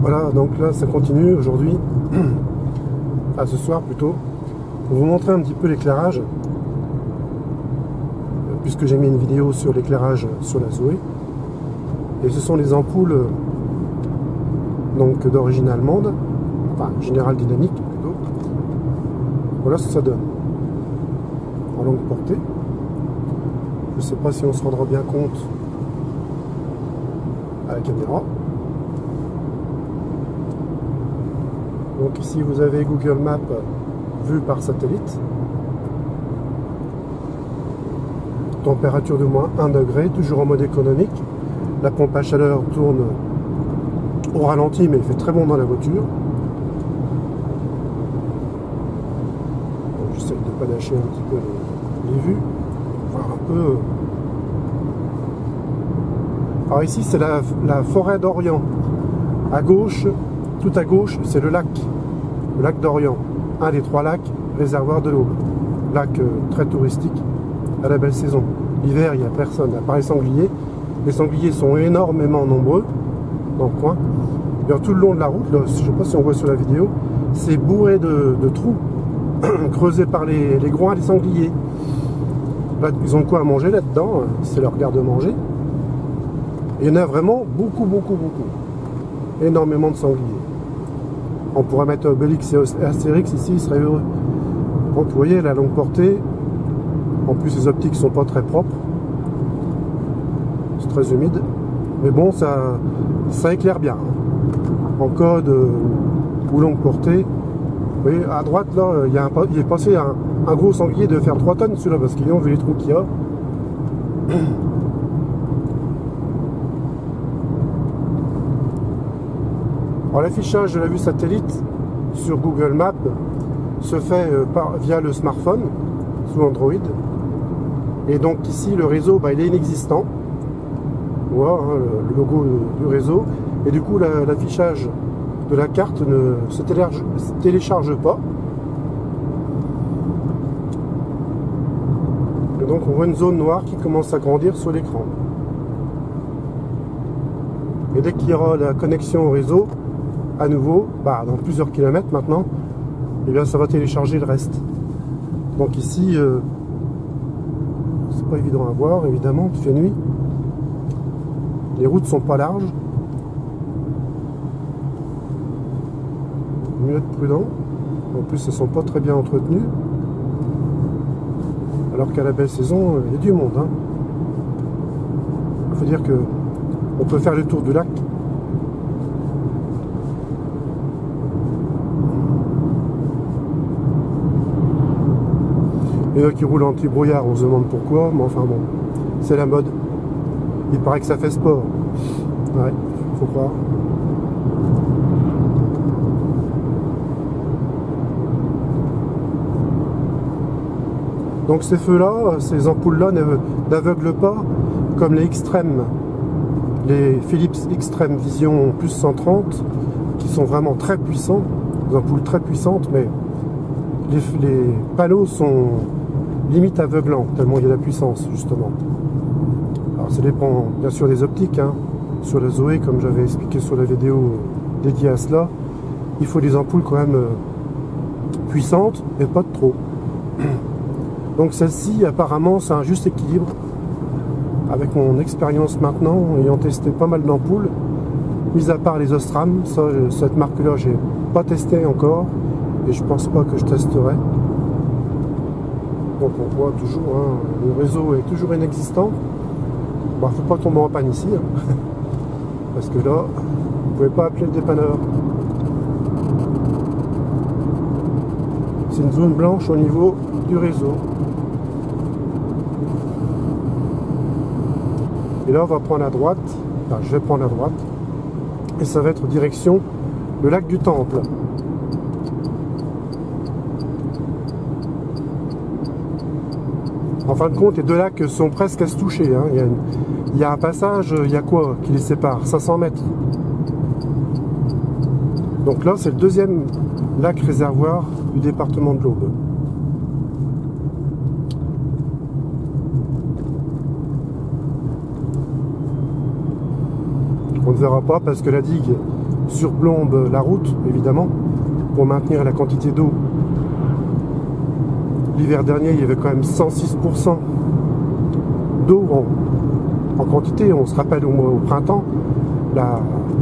Voilà, donc là ça continue aujourd'hui, ce soir plutôt, pour vous montrer un petit peu l'éclairage, puisque j'ai mis une vidéo sur l'éclairage sur la Zoé. Et ce sont les ampoules donc d'origine allemande, enfin General Dynamics plutôt. Voilà ce que ça donne en longue portée. Je ne sais pas si on se rendra bien compte à la caméra. Donc ici vous avez Google Maps vu par satellite. Température de moins 1 degré, toujours en mode économique. La pompe à chaleur tourne au ralenti, mais il fait très bon dans la voiture. J'essaie de panacher un petit peu les vues, voir un peu. Alors ici c'est la forêt d'Orient. À gauche, tout à gauche, c'est le lac d'Orient. Un des 3 lacs, réservoir de l'Aube. Lac très touristique à la belle saison. L'hiver, il n'y a personne, à part les sangliers. Les sangliers sont énormément nombreux dans le coin. Et tout le long de la route, là, je ne sais pas si on voit sur la vidéo, c'est bourré de trous creusés par les groins des sangliers. Là, ils ont de quoi à manger là-dedans, c'est leur garde-manger. Il y en a vraiment beaucoup, beaucoup, beaucoup. Énormément de sangliers. On pourrait mettre Obélix et Astérix ici, ils seraient heureux. Donc vous voyez, la longue portée, en plus les optiques sont pas très propres. C'est très humide. Mais bon, ça éclaire bien. En code ou longue portée. Vous voyez, à droite, là, il est passé un gros sanglier de faire 3 tonnes celui-là, parce qu'ils ont vu les trous qu'il y a. Alors l'affichage de la vue satellite sur Google Maps se fait via le smartphone sous Android. Et donc ici le réseau il est inexistant. Voilà le logo du réseau. Et du coup l'affichage de la carte ne se télécharge pas. Et donc on voit une zone noire qui commence à grandir sur l'écran. Et dès qu'il y aura la connexion au réseau, à nouveau, dans plusieurs kilomètres maintenant, et bien ça va télécharger le reste. Donc ici, c'est pas évident à voir, évidemment, il fait nuit. Les routes sont pas larges. Mieux être prudent. En plus, elles sont pas très bien entretenues. Alors qu'à la belle saison, il y a du monde. Il faut dire que on peut faire le tour du lac. Il y en a qui roulent anti-brouillard, on se demande pourquoi, mais enfin bon, c'est la mode. Il paraît que ça fait sport. Ouais, faut croire. Donc ces feux-là, ces ampoules-là n'aveuglent pas comme les Extreme, les Philips Extreme Vision plus 130, qui sont vraiment très puissants, des ampoules très puissantes, mais les panneaux sont limite aveuglant, tellement il y a la puissance, justement. Alors ça dépend bien sûr des optiques, sur la Zoé, comme j'avais expliqué sur la vidéo dédiée à cela, il faut des ampoules quand même puissantes, mais pas de trop. Donc celle-ci, apparemment, c'est un juste équilibre. Avec mon expérience maintenant, ayant testé pas mal d'ampoules, mis à part les Osram, cette marque-là, j'ai pas testé encore, et je pense pas que je testerai. Donc on voit toujours, le réseau est toujours inexistant. Faut pas tomber en panne ici, parce que là, vous pouvez pas appeler le dépanneur. C'est une zone blanche au niveau du réseau. Et là, on va prendre à droite, je vais prendre à droite, et ça va être direction le lac du Temple. En fin de compte, les deux lacs sont presque à se toucher. Il y a un passage, il y a quoi qui les sépare? 500 mètres. Donc là, c'est le deuxième lac réservoir du département de l'Aube. On ne verra pas parce que la digue surplombe la route, évidemment, pour maintenir la quantité d'eau. L'hiver dernier, il y avait quand même 106% d'eau en quantité. On se rappelle au printemps, la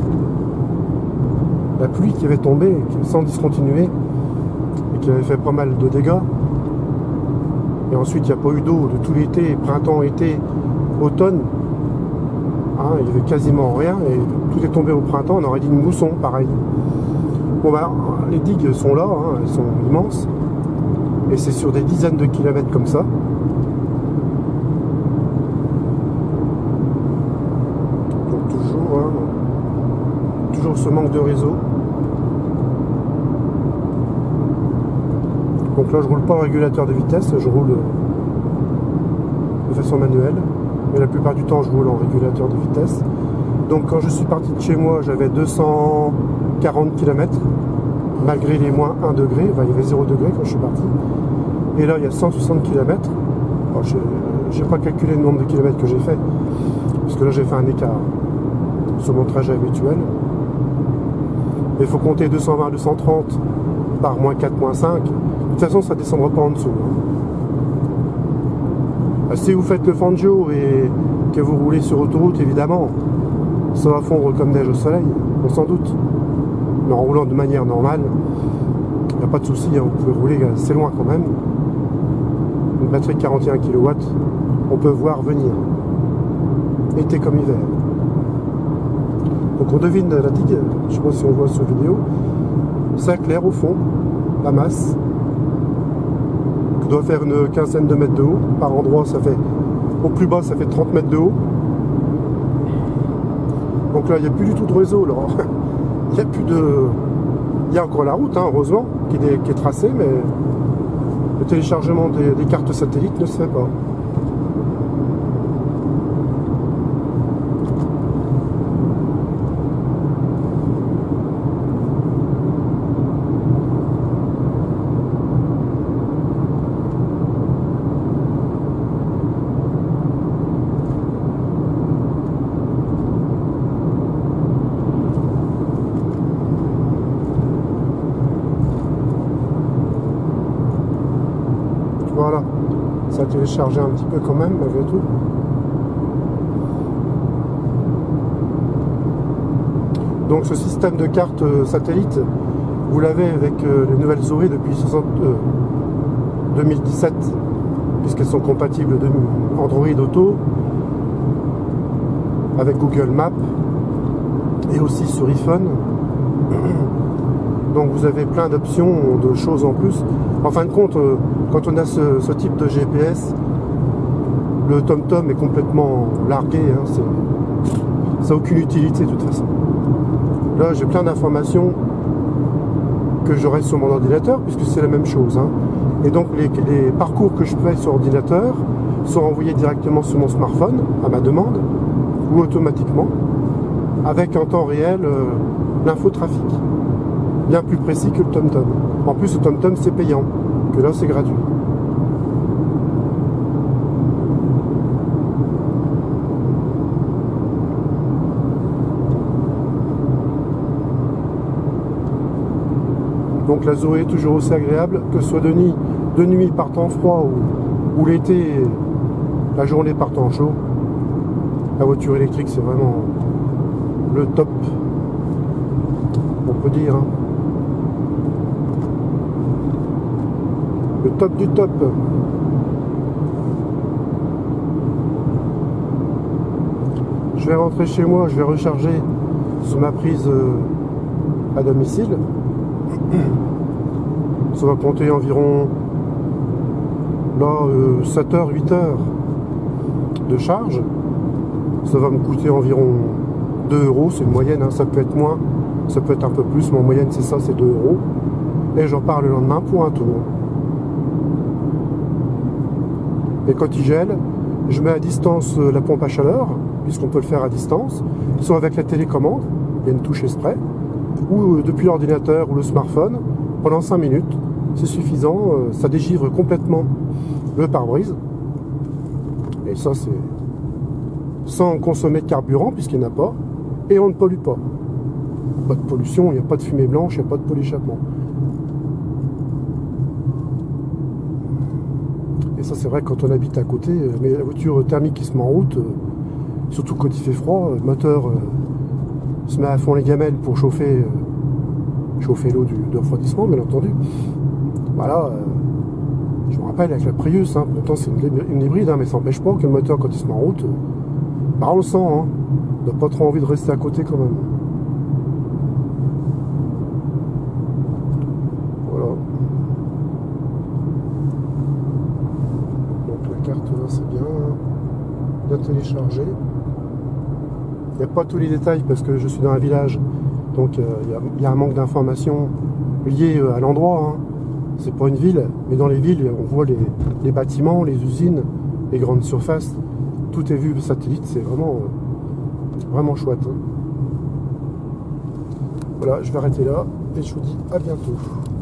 pluie qui avait tombé sans discontinuer et qui avait fait pas mal de dégâts. Et ensuite, il n'y a pas eu d'eau de tout l'été, printemps, été, automne. Hein, il n'y avait quasiment rien et tout est tombé au printemps. On aurait dit une mousson, pareil. Bon, bah, les digues sont là, hein, elles sont immenses. Et c'est sur des dizaines de kilomètres comme ça. Donc toujours, hein, toujours ce manque de réseau. Donc là je roule pas en régulateur de vitesse, je roule de façon manuelle. Mais la plupart du temps je roule en régulateur de vitesse. Donc quand je suis parti de chez moi, j'avais 240 km. Malgré les moins 1 degré, enfin, il y avait 0 degré quand je suis parti. Et là, il y a 160 km. Je n'ai pas calculé le nombre de kilomètres que j'ai fait, parce que là, j'ai fait un écart sur mon trajet habituel. Il faut compter 220, 230 par moins 4, moins 5. De toute façon, ça ne descendra pas en dessous. Si vous faites le Fangio et que vous roulez sur autoroute, évidemment, ça va fondre comme neige au soleil, on s'en doute. Mais en roulant de manière normale, il n'y a pas de souci, hein, vous pouvez rouler assez loin quand même. Une batterie de 41 kW, on peut voir venir. Été comme hiver. Donc on devine la digue, je sais pas si on voit sur vidéo, ça clair au fond, la masse, qui doit faire une quinzaine de mètres de haut. Par endroit, ça fait, au plus bas, ça fait 30 mètres de haut. Donc là, il n'y a plus du tout de réseau, là. Il n'y a plus de... Il y a encore la route, hein, heureusement, qui est tracée, mais le téléchargement des cartes satellites ne se fait pas. Voilà, ça a téléchargé un petit peu quand même, malgré tout. Donc ce système de carte satellite, vous l'avez avec les nouvelles Zoé depuis 2017, puisqu'elles sont compatibles de Android Auto, avec Google Maps, et aussi sur iPhone. Donc vous avez plein d'options, de choses en plus. En fin de compte, quand on a ce type de GPS, le TomTom est complètement largué. Hein, ça n'a aucune utilité de toute façon. Là, j'ai plein d'informations que j'aurai sur mon ordinateur, puisque c'est la même chose. Hein. Et donc les parcours que je fais sur ordinateur sont envoyés directement sur mon smartphone, à ma demande, ou automatiquement, avec en temps réel l'infotrafic. Bien plus précis que le TomTom. En plus, le TomTom, c'est payant, que là, c'est gratuit. Donc la Zoé est toujours aussi agréable, que ce soit de nuit par temps froid ou l'été, la journée par temps chaud. La voiture électrique, c'est vraiment le top, on peut dire. Hein. Le top du top. Je vais rentrer chez moi, je vais recharger sur ma prise à domicile. Ça va compter environ là 7h, 8h de charge. Ça va me coûter environ 2 €, c'est une moyenne, hein. Ça peut être moins, ça peut être un peu plus, mais en moyenne c'est ça, c'est 2 €. Et j'en pars le lendemain pour un tour. Et quand il gèle, je mets à distance la pompe à chaleur, puisqu'on peut le faire à distance, soit avec la télécommande, il y a une touche exprès, ou depuis l'ordinateur ou le smartphone, pendant 5 minutes. C'est suffisant, ça dégivre complètement le pare-brise. Et ça, c'est sans consommer de carburant, puisqu'il n'y en a pas, et on ne pollue pas. Pas de pollution, il n'y a pas de fumée blanche, il n'y a pas de pôle d'échappement. Et ça c'est vrai que quand on habite à côté, mais la voiture thermique qui se met en route, surtout quand il fait froid, le moteur se met à fond les gamelles pour chauffer l'eau de refroidissement, bien entendu. Voilà, je me rappelle avec la Prius, hein, pourtant c'est une hybride, hein, mais ça n'empêche pas que le moteur quand il se met en route, bah on le sent, hein, on n'a pas trop envie de rester à côté quand même. Voilà. Donc la carte là c'est bien téléchargé. Il n'y a pas tous les détails parce que je suis dans un village, donc il y a un manque d'informations liées à l'endroit. Hein. C'est pas une ville, mais dans les villes, on voit les bâtiments, les usines, les grandes surfaces. Tout est vu satellite, c'est vraiment chouette. Hein. Voilà, je vais arrêter là et je vous dis à bientôt.